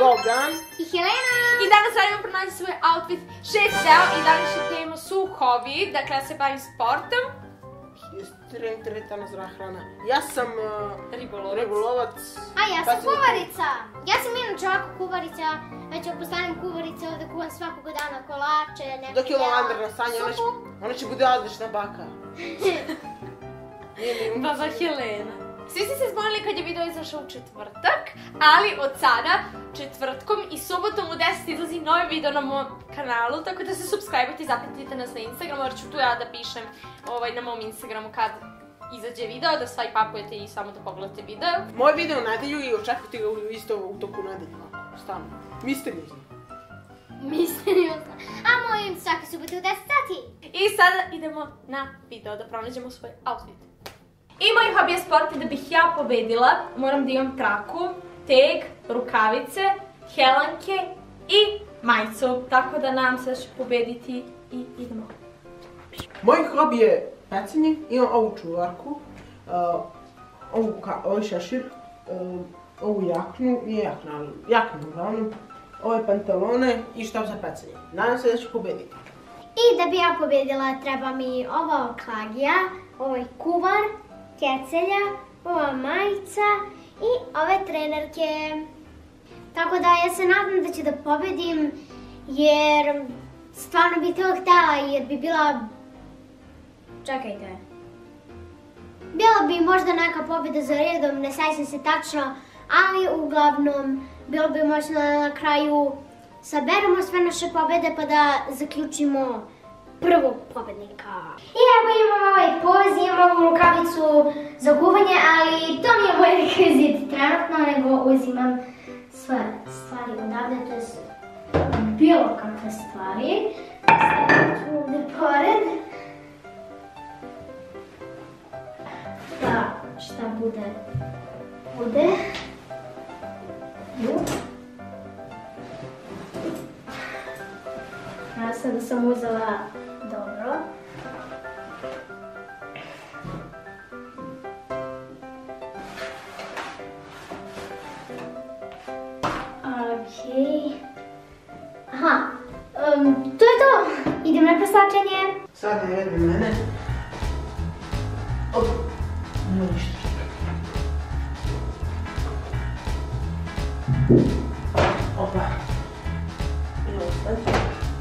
Bogdan i Helena. I danas radimo pronađi svoj outfit 6 deo i današnja tema su hobi, dakle ja se bavim sportom. Teretana zrahrana. Ja sam ribolovac. A ja sam kuvarica. Ja sam inače ovako kuvarica. Znači ako postanem kuvarica ovdje kuvam svakog dana kolače, neke dok je lavandar na stanje, ona će bude odlična baka. Baba Helena. Svi ste se zbunili kad je video izašao u četvrtak, ali od sada četvrtkom i subotom u 10 izlazi novi video na mom kanalu, tako da se subscribe-ujte i zapratite nas na Instagramu, jer ću tu ja da pišem na mom Instagramu kad izađe video, da swipe-upujete i samo da pogledate video. Moj video u nedelju i očekujte ga isto u toku nedelju, stalno. Misteriozno. Misteriozno. A moj svake subote u 10 sati. I sada idemo na video da pronađemo svoj outfit. I moj hobi je sport i da bih ja pobedila, moram da imam traku, teg, rukavice, helanke i majicu. Tako da nadam se da ću pobediti i idemo. Moj hobi je pecanje, imam ovu čuvarku, ovaj šešir, ovu jaknu, nije jakna, ali jaknu uglavnom, ove pantalone i štap za pecanje. Nadam se da ću pobediti. I da bi ja pobedila treba mi ova klagija, ovaj kuvar, kecelja, ova majica i ove trenerke. Tako da ja se nadam da ću da pobedim jer stvarno bi to htjela jer bi bila... Čekajte. Bila bi možda neka pobjeda za redom, ne sjećam se tačno, ali uglavnom bilo bi možda na kraju saberemo sve naše pobjede pa da zaključimo prvog pobjednika. I evo imam ovaj poz, imam ovu rukavicu za kuvanje, ali to nije moj rekvizit trenutno, nego uzimam sve stvari odavde, to je bilo kakve stvari. Stavim tu ovdje pored. Da, šta bude, bude. Ja sada sam uzela dobro. Okej. Aha, to je to. Idem na preslačenje. Sad ne vedi mene. Op, nema ništa. Opa. Idemo sad.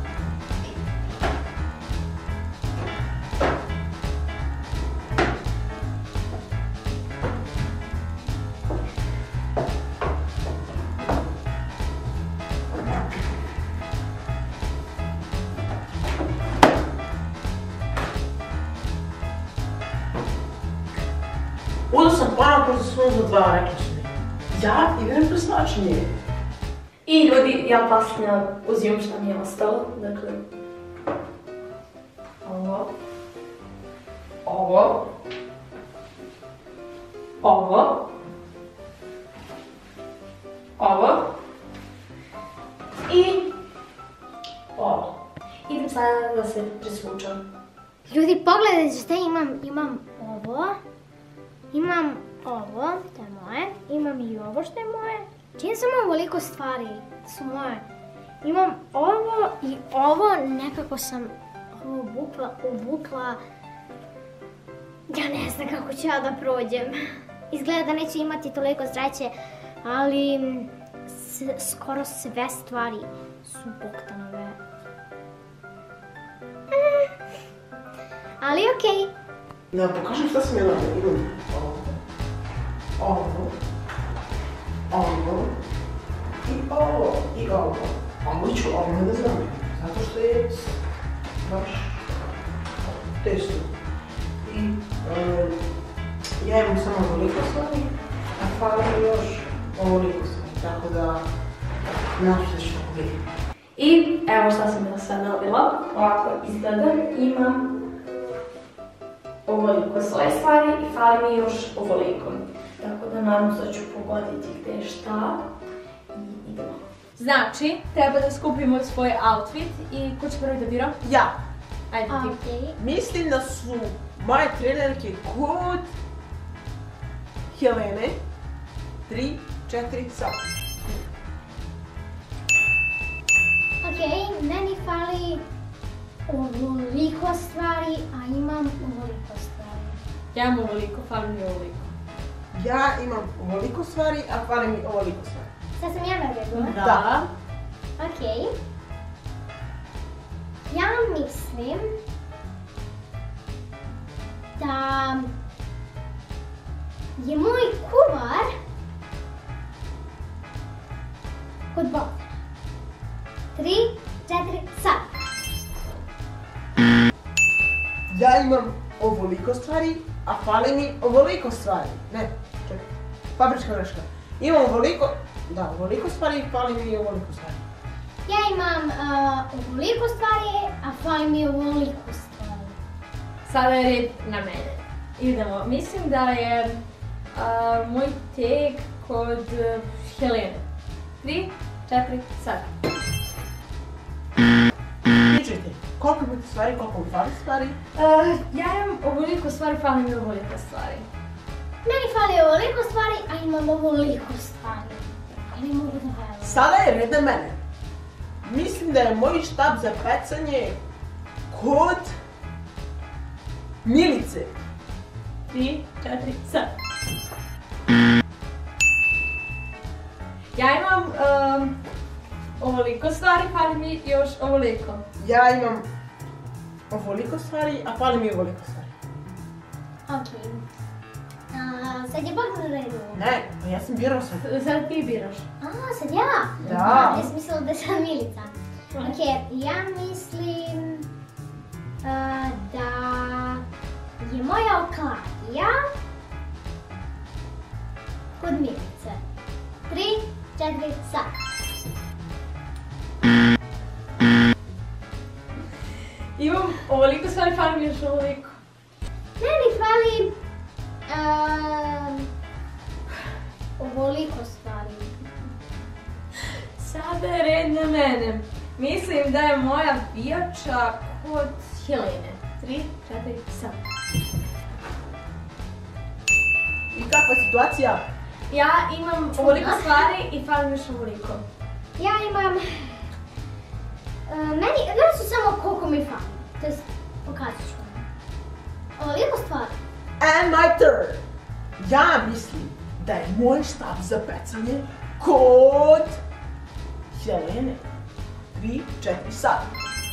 Uzeo sam plana pošto smo za 2, rekli su mi. Ja idem preslačenje. I ljudi, ja posljednja uzimam šta mi je ostalo, dakle... Ovo. Ovo. Ovo. Ovo. I... ovo. Idem sada da se presvučam. Ljudi, pogledajte šta imam. Imam ovo. Imam ovo, to je moje. Imam i ovo što je moje. Čim sam ovoliko stvari su moje. Imam ovo i ovo, nekako sam ovo obukla. Ja ne znam kako ću ja da prođem. Izgleda da neću imati toliko sreće, ali skoro sve stvari su Bogdanove. Ali okej. Da vam pokažem šta sam jedno. Imam ovo, ovo i ovo. Ovo ću ovome da znam, zato što je baš testo. I ja imam samo ovoliko stvari, a hvala mi još ovoliko stvari, tako da nadam se da ću tako vidjeti. I evo šta sam ja sad nabila, ovako izgleda, imam ovoliko svoje stvari i fali mi još ovoliko. Tako da nadam se da ću pogoditi gdje je šta i idemo. Znači, treba da skupimo svoj outfit i ko će prvi da bira? Ja. Ajde ti. Mislim da su moje trenerke kod Helene. 3, 4, sad. meni fali ovoliko stvari, a imam ovoliko stvari. Ja imam ovoliko, fali mi ovoliko. Ja imam ovoliko stvari, a fali mi ovoliko stvari. Sad sam ja na redu. Da. Okej. Ja mislim da je moj kuvar kod Bogdana. 3, 4, sad. Ja imam ovoliko stvari, a fali mi ovoliko stvari. Ne, čekaj, fabrička greška. Imam ovoliko stvari i fali mi ovoliko stvari. Ja imam ovoliko stvari, a fali mi ovoliko stvari. Sada je red na mene. Idemo. Mislim da je moj teg kod Helene. 3, 4, sad. Pričajte, koliko imate stvari, koliko mi fali stvari? Ja imam ovoliko stvari, fali mi ovoliko stvari. Meni fali ovoliko stvari, a imam ovoliko stvari. Ja ne mogu da velim. Sada je red na mene. Mislim da je moj štap za pecanje kod Milice. 3, 4, sad. Ja imam ovoliko stvari, fali mi još ovoliko. Ja imam ovoliko stvari, a fali mi ovoliko stvari. Okej. Sad je Bogdan na redu. Ne, pa ja sam birao sad. Sad ti biraš. Sad ja? Da. Ja sam mislila da je sad Milica. Okej, ja mislim da je moja okladija kod Milice. 3, 4, sad. Imam ovoliko stvari, fali mi još ovoliko. Meni fali ovoliko stvari. Sada je red na mene. Mislim da je moja pijača kod Helene. 3, 4, sad. I kakva je situacija? Ja imam ovoliko stvari i fali mi još ovoliko. Ja imam... Meni su samo koliko mi fali. To jest, pokazat ću vam. Ovoliko stvari. And my turn. Ja mislim da je moj štap za pecanje kod Helene. 3, 4, sad.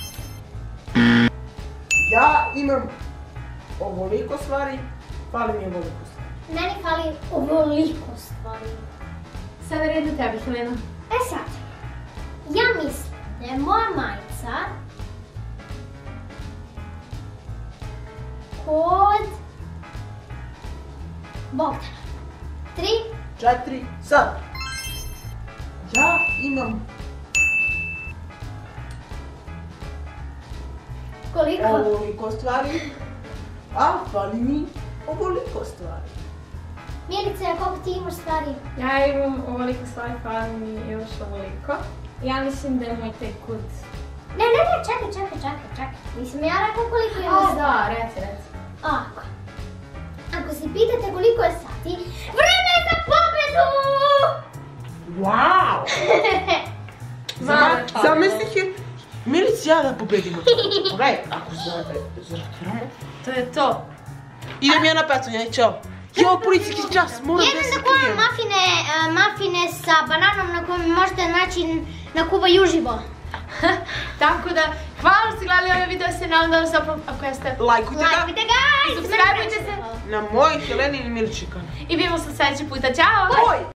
Ja imam ovoliko stvari, fali mi ovoliko stvari. Meni fali ovoliko stvari. Sada je red na tebi, Helena. Sad, ja mislim da je moja majica kod Bogdana. 3, 4, sad. Ja imam koliko? ovoliko stvari, a fali mi ovoliko stvari. Milica, koliko ti imaš stvari? Ja imam ovoliko stvari, fali mi još ovoliko. Ja mislim da je moj tek kod... Ne, čekaj. Mislim, ja rekao koliko imaš stvari. Da, reci. Ako se pitate koliko je sati, vreme je za pobedu! Wow! Zamislih je Milici ja da pobedimo. Pogledaj, ako zaratiramo. To je to. Idem ja na pecanje, čao. Jo, policijski čas, moram da se Jedan da kuvam krijem. mafine sa bananom na kojem možete naći na kuvaj uživo. Tako da, hvala što ste gledali ovaj video, se nadam da vam se ako jeste... Lajkujte ga Lajkujte ga! Subscribeujte se na moj Heleni i Miliči kanal. i vidimo se sljedeći puta. Ćao! Oj!